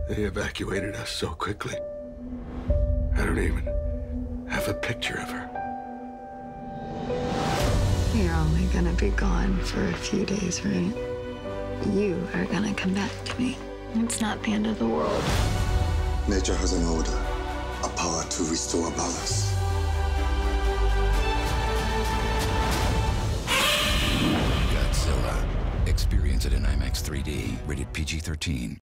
They evacuated us so quickly. I don't even have a picture of her. You're only gonna be gone for a few days, right? You are gonna come back to me. It's not the end of the world. Nature has an order, a power to restore balance. Godzilla. Experience it in IMAX 3D. Rated PG-13.